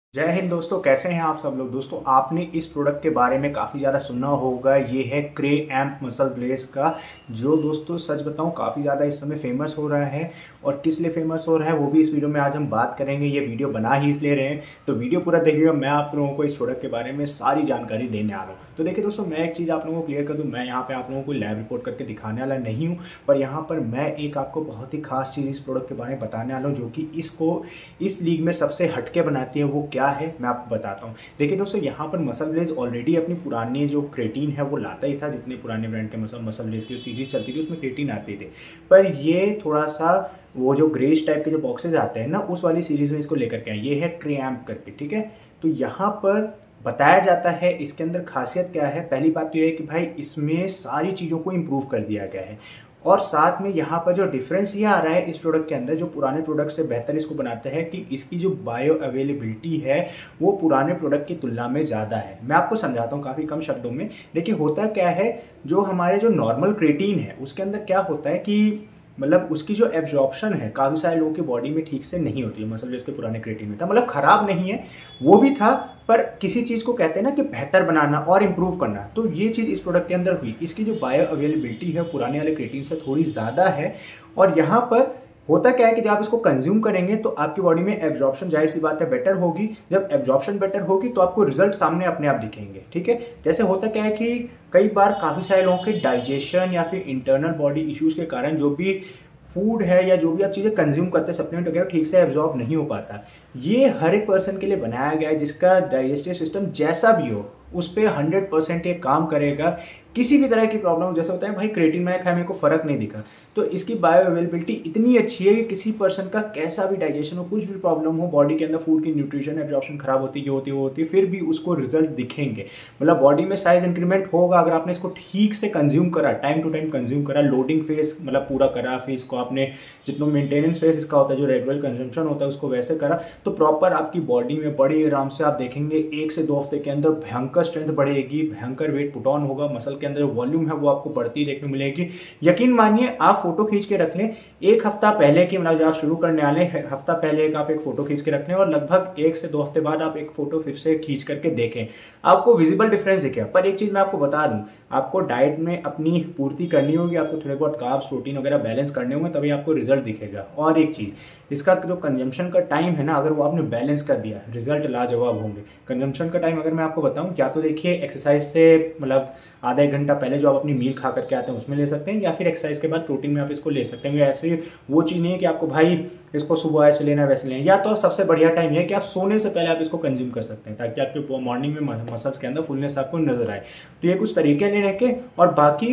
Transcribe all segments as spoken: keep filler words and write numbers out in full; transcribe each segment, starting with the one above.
जय हिंद दोस्तों, कैसे हैं आप सब लोग। दोस्तों आपने इस प्रोडक्ट के बारे में काफ़ी ज़्यादा सुना होगा। ये है क्रे एम्प मसल ब्लेस का, जो दोस्तों सच बताऊं काफ़ी ज़्यादा इस समय फेमस हो रहा है। और किस लिए फेमस हो रहा है वो भी इस वीडियो में आज हम बात करेंगे। ये वीडियो बना ही इसलिए रहे हैं, तो वीडियो पूरा देखिएगा। मैं आप लोगों को इस प्रोडक्ट के बारे में सारी जानकारी देने आ रहा हूँ। तो देखिए दोस्तों, मैं एक चीज़ आप लोगों को क्लियर कर दूँ, मैं यहाँ पे आप लोगों को लैब रिपोर्ट करके दिखाने वाला नहीं हूँ, पर यहाँ पर मैं एक आपको बहुत ही खास चीज़ इस प्रोडक्ट के बारे में बताने वाला हूँ, जो कि इसको इस लीग में सबसे हटके बनाती है। वो क्या है मैं आपको बताता हूँ। देखिए दोस्तों, यहाँ पर मसल ब्लेज ऑलरेडी अपनी पुरानी जो क्रेटीन है वो लाता ही था। जितने पुराने ब्रांड के मसल मसल ब्लेज की जो सीरीज चलती थी उसमें क्रेटीन आते थे, पर ये थोड़ा सा वो जो ग्रेस टाइप के जो बॉक्सेज आते हैं ना, उस वाली सीरीज में इसको लेकर के आए। ये है क्रेएम्प करके, ठीक है। तो यहाँ पर बताया जाता है इसके अंदर खासियत क्या है। पहली बात तो ये है कि भाई इसमें सारी चीज़ों को इम्प्रूव कर दिया गया है, और साथ में यहाँ पर जो डिफरेंस ये आ रहा है इस प्रोडक्ट के अंदर, जो पुराने प्रोडक्ट से बेहतर इसको बनाता है कि इसकी जो बायो अवेलेबिलिटी है वो पुराने प्रोडक्ट की तुलना में ज़्यादा है। मैं आपको समझाता हूँ काफ़ी कम शब्दों में। देखिए होता क्या है, जो हमारे जो नॉर्मल क्रेटीन है उसके अंदर क्या होता है कि मतलब उसकी जो एब्जॉर्प्शन है काफ़ी सारे लोगों की बॉडी में ठीक से नहीं होती है। मसल ब्लेज के पुराने क्रेटीन में था, मतलब खराब नहीं है, वो भी था, पर किसी चीज़ को कहते हैं ना कि बेहतर बनाना और इम्प्रूव करना, तो ये चीज़ इस प्रोडक्ट के अंदर हुई। इसकी जो बायो अवेलेबिलिटी है पुराने वाले क्रेटीन से थोड़ी ज़्यादा है। और यहाँ पर होता क्या है कि जब आप इसको कंज्यूम करेंगे तो आपकी बॉडी में एब्जॉर्प्शन जाहिर सी बात है बेटर होगी। जब एब्जॉर्प्शन बेटर होगी तो आपको रिजल्ट सामने अपने आप दिखेंगे, ठीक है। जैसे होता क्या है कि कई बार काफ़ी सारे लोगों के डाइजेशन या फिर इंटरनल बॉडी इश्यूज के कारण जो भी फूड है या जो भी आप चीज़ें कंज्यूम करते हैं, सप्लीमेंट वगैरह, ठीक से एब्जॉर्ब नहीं हो पाता। ये हर एक पर्सन के लिए बनाया गया है जिसका डाइजेस्टिव सिस्टम जैसा भी हो उस पर हंड्रेड परसेंट ये काम करेगा। किसी भी तरह की प्रॉब्लम, जैसे होता है भाई क्रेटीन मैंने खाया मेरे को फर्क नहीं दिखा, तो इसकी बायो अवेलेबिलिटी इतनी अच्छी है कि किसी पर्सन का कैसा भी डाइजेशन हो, कुछ भी प्रॉब्लम हो, बॉडी के अंदर फूड की न्यूट्रिशन एब्जॉर्प्शन खराब होती है होती है होती है फिर भी उसको रिजल्ट दिखेंगे। मतलब बॉडी में साइज इंक्रीमेंट होगा अगर आपने इसको ठीक से कंज्यूम करा, टाइम टू टाइम कंज्यूम करा, लोडिंग फेज मतलब पूरा करा, फिर इसको आपने जितना मेंटेनेंस फेज इसका होता है जो रेगुलर कंजम्पशन होता है उसको वैसे करा, तो प्रॉपर आपकी बॉडी में बड़े आराम से आप देखेंगे एक से दो हफ्ते के अंदर भयंकर स्ट्रेंथ बढ़ेगी, भयंकर वेट पुट ऑन होगा, मसल के अंदर जो वॉल्यूम है वो आपको बढ़ती देखने को मिलेगी। यकीन मानिए, आप फोटो खींच के रख लें एक हफ्ता पहले की, मतलब जब आप शुरू करने वाले हफ्ता पहले एक आप एक फोटो खींच के रख लें और लगभग एक से दो हफ्ते बाद आप एक फोटो फिर से खींच करके देखें, आपको विजिबल डिफरेंस दिखेगा। पर एक चीज मैं आपको बता दूं, आपको डाइट में अपनी पूर्ति करनी होगी, आपको थोड़े बहुत कार्ब्स प्रोटीन वगैरह बैलेंस करने होंगे, तभी आपको रिजल्ट दिखेगा। और एक चीज, इसका जो कंजम्पशन का टाइम है ना, अगर वो आपने बैलेंस कर दिया रिजल्ट लाजवाब होंगे। कंजम्पशन का टाइम अगर मैं आपको बताऊं, क्या तो देखिए एक्सरसाइज से मतलब आधा एक घंटा पहले जो आप अपनी मील खा करके आते हैं उसमें ले सकते हैं, या फिर एक्सरसाइज के बाद प्रोटीन में आप इसको ले सकते हैं। ऐसे वो चीज़ नहीं है कि आपको भाई इसको सुबह ऐसे लेना वैसे लेना। या तो सबसे बढ़िया टाइम है कि आप सोने से पहले आप इसको कंज्यूम कर सकते हैं, ताकि आपके मॉर्निंग में मसल्स के अंदर फुलनेस आपको नजर आए। तो ये कुछ तरीके लेने के। और बाकी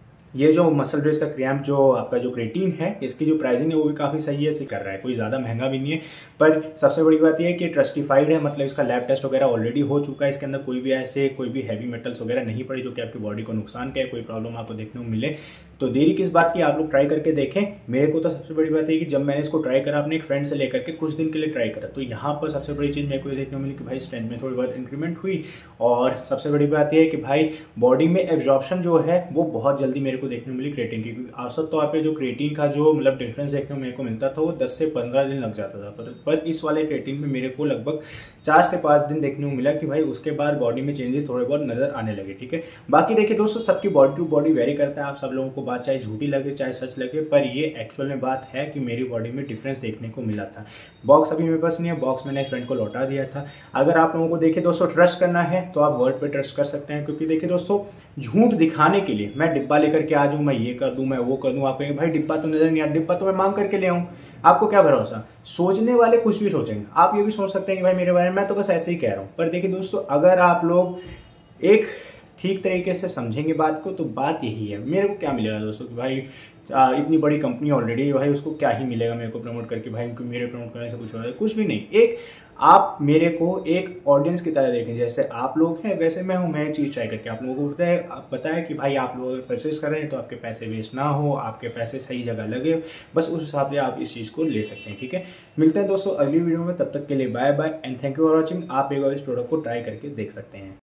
ये जो मसल ब्लेज का क्रेएम्प जो आपका जो क्रेटीन है, इसकी जो प्राइसिंग है वो भी काफ़ी सही है, इसे कर रहा है, कोई ज़्यादा महंगा भी नहीं है। पर सबसे बड़ी बात ये है कि ट्रस्टिफाइड है, मतलब इसका लैब टेस्ट वगैरह ऑलरेडी हो चुका है। इसके अंदर कोई भी ऐसे कोई भी हैवी मेटल्स वगैरह नहीं पड़े जो कि आपकी बॉडी को नुकसान करे, कोई प्रॉब्लम आपको देखने को मिले। तो देरी किस बात की, आप लोग ट्राई करके देखें। मेरे को तो सबसे बड़ी बात है कि जब मैंने इसको ट्राई करा, अपने एक फ्रेंड से लेकर के कुछ दिन के लिए ट्राई करा, तो यहाँ पर सबसे बड़ी चीज़ मेरे को ये देखने को मिली कि भाई स्ट्रेंथ में थोड़ी बहुत इंक्रीमेंट हुई। और सबसे बड़ी बात यह है कि भाई बॉडी में एब्जॉर्प्शन जो है वो बहुत जल्दी मेरे को देखने को मिली क्रेटीन की। क्योंकि औसत तौर पे जो क्रेटीन का जो मतलब डिफरेंस देखने को मेरे को मिलता था वो दस से पंद्रह दिन लग जाता था, पर, पर इस वाले क्रेटीन में मेरे को लगभग चार से पाँच दिन देखने को मिला कि भाई उसके बाद बॉडी में चेंजेस थोड़े बहुत नजर आने लगे, ठीक है। बाकी देखिए दोस्तों, सबकी बॉडी टू बॉडी वेरी करता है। आप सब लोगों को बात चाहे झूठी लगे चाहे सच लगे, पर ये एक्चुअल में बात है कि मेरी बॉडी में डिफरेंस देखने को मिला था। बॉक्स अभी मेरे पास नहीं है, बॉक्स मैंने फ्रेंड को लौटा दिया था। अगर आप लोगों को देखिए दोस्तों ट्रस्ट करना है तो आप वर्ड पे ट्रस्ट कर सकते हैं, क्योंकि देखिए दोस्तों झूठ दिखाने के लिए मैं डिब्बा लेकर के आ जाऊं, मैं ये कर दूं, मैं वो कर दूं, आप कहेंगे भाई डिब्बा तो नजर नहीं आता, डिब्बा तो मैं मांग करके ले आऊं। आपको क्या भरोसा, सोचने वाले कुछ भी सोचेंगे। आप ये भी सोच सकते हैं कि भाई मेरे बारे में मैं तो बस ऐसे ही कह रहा हूं। पर देखिए दोस्तों, अगर आप लोग एक ठीक तरीके से समझेंगे बात को, तो बात यही है। मेरे को क्या मिलेगा दोस्तों कि भाई आ, इतनी बड़ी कंपनी ऑलरेडी, भाई उसको क्या ही मिलेगा मेरे को प्रमोट करके, भाई मेरे प्रमोट करने से कुछ हो रहा है, कुछ भी नहीं। एक आप मेरे को एक ऑडियंस की तरह देखें, जैसे आप लोग हैं वैसे मैं हूं। मैं चीज़ ट्राई करके आप लोगों को बताए आप बताया कि भाई आप लोग परचेज कर रहे हैं तो आपके पैसे वेस्ट ना हो, आपके पैसे सही जगह लगे, बस उस हिसाब से आप इस चीज़ को ले सकते हैं, ठीक है। मिलते हैं दोस्तों अगली वीडियो में, तब तक के लिए bye bye and thank you for watching. आप एक बार इस प्रोडक्ट को ट्राई करके देख सकते हैं।